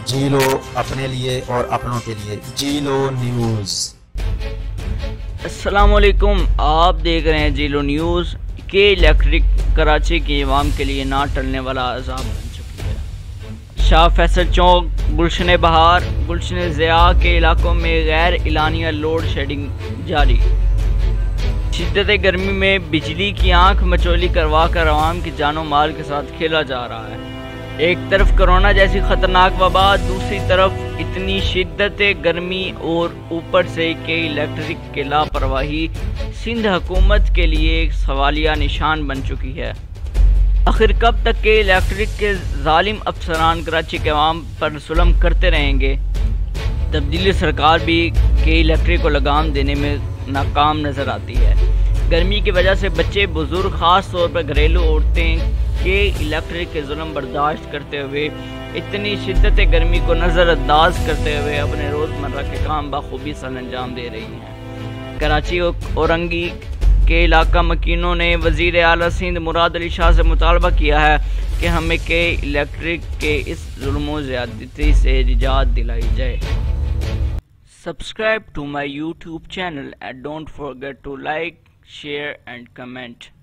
جی لو اپنے لیے اور اپنوں کے لیے، جی لو نیوز۔ السلام علیکم، آپ دیکھ رہے ہیں جی لو نیوز۔ کے الیکٹرک کراچی کی عوام کے لیے نہ ٹلنے والا عذاب بن چکی ہے۔ شاہ فیصل چوک، گلشن بہار، گلشن ضیاء کے علاقوں میں غیر اعلانیہ لوڈ شیڈنگ جاری۔ شدت گرمی میں بجلی کی آنکھ مچولی کروا کر عوام کی جان و مال کے ساتھ کھیلا جا رہا ہے۔ ایک طرف کرونا جیسی خطرناک وبا، دوسری طرف اتنی شدت گرمی اور اوپر سے کہ الیکٹرک کی لاپرواہی سندھ حکومت کے لیے ایک سوالیہ نشان بن چکی ہے۔ آخر کب تک کہ الیکٹرک کے ظالم افسران کراچی کے عوام پر ظلم کرتے رہیں گے؟ تبدیلی سرکار بھی کہ الیکٹرک کو لگام دینے میں ناکام نظر آتی ہے۔ گرمی کی وجہ سے بچے، بزرگ، خاص طور پر گھریلو عورتیں کہ الیکٹرک کے ظلم برداشت کرتے ہوئے اتنی شدت گرمی کو نظر انداز کرتے ہوئے اپنے روزمرہ کے کام بخوبی سر انجام دے رہی ہیں۔ کراچی اورنگی کے علاقہ مکینوں نے وزیر اعلیٰ سندھ مراد علی شاہ سے مطالبہ کیا ہے کہ ہمیں کہ الیکٹرک کے اس ظلم و زیادتی سے نجات دلائی جائے۔ Subscribe to my YouTube channel and don't forget to like, share and comment.